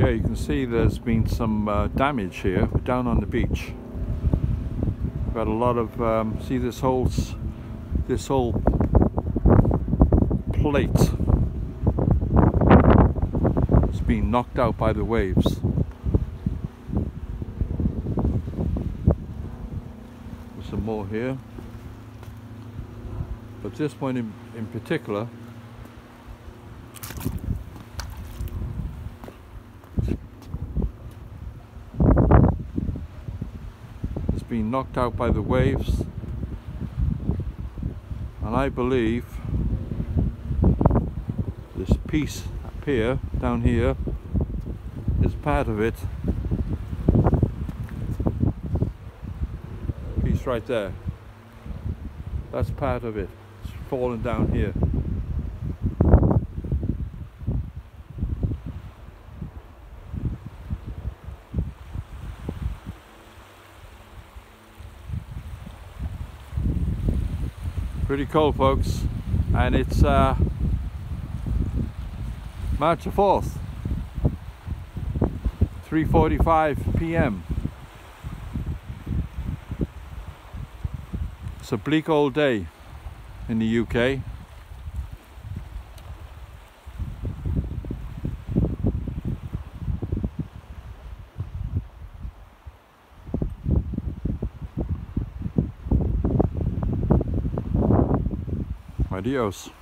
Okay, you can see there's been some damage here down on the beach. We've got a lot of see this whole plate has been knocked out by the waves. There's some more here, but this one in particular been knocked out by the waves, and I believe this piece up here, down here, is part of it. Piece right there, that's part of it. It's fallen down here. Pretty cold, folks, and it's March the 4th, 3:45 p.m. It's a bleak old day in the UK. Adios.